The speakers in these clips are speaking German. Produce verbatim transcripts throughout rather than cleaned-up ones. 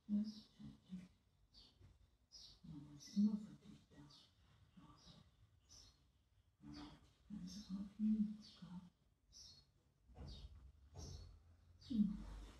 Ja, selbstverständlich. Mama ist immer für dich da. Mama hat dich ganz arg lieb, gell? Hm.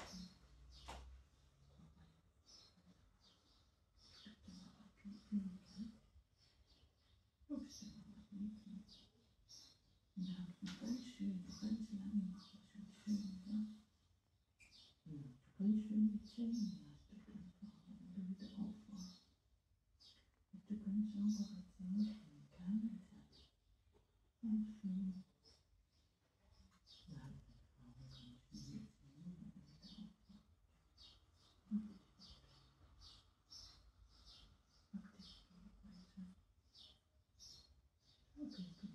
Ja, ganz schön, ganz lange macht das schon schön, gell? Ja, ganz schön die Zähne hast du einfach, wenn du wieder aufwachst. Hast du ganz saubere Zähne, gell? Ganz schön. Ja, warum kannst du die Zähne, wenn du wieder aufwachst? Hab dich gut, Mädchen. Okay, gut.